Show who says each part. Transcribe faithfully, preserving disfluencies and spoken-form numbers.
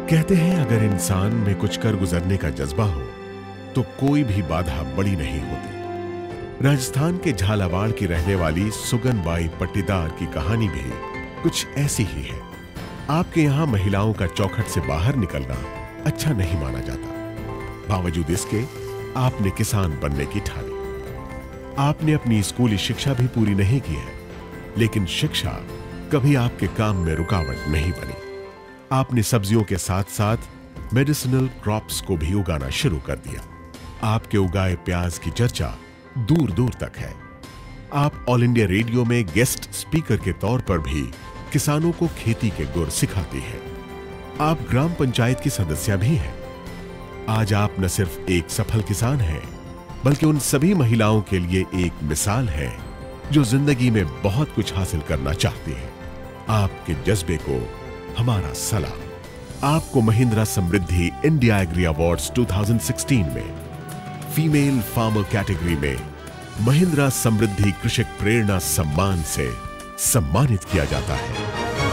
Speaker 1: कहते हैं अगर इंसान में कुछ कर गुजरने का जज्बा हो तो कोई भी बाधा बड़ी नहीं होती। राजस्थान के झालावाड़ की रहने वाली सुगन बाई पट्टीदार की कहानी भी कुछ ऐसी ही है। आपके यहां महिलाओं का चौखट से बाहर निकलना अच्छा नहीं माना जाता। बावजूद इसके आपने किसान बनने की ठानी। आपने अपनी स्कूली शिक्षा भी पूरी नहीं की है, लेकिन शिक्षा कभी आपके काम में रुकावट नहीं बनी। आपने सब्जियों के साथ साथ मेडिसिनल क्रॉप्स को भी उगाना शुरू कर दिया। आपके उगाए प्याज की चर्चा दूर दूर तक है। आप ऑल इंडिया रेडियो में गेस्ट स्पीकर के तौर पर भी किसानों को खेती के गुर सिखाती हैं। आप ग्राम पंचायत की सदस्य भी हैं। आज आप न सिर्फ एक सफल किसान हैं, बल्कि उन सभी महिलाओं के लिए एक मिसाल है जो जिंदगी में बहुत कुछ हासिल करना चाहती हैं। आपके जज्बे को हमारा सलाम। आपको Mahindra Samriddhi India agri awards दो हज़ार सोलह में फीमेल फार्मर कैटेगरी में महिंद्रा समृद्धि कृषक प्रेरणा सम्मान से सम्मानित किया जाता है।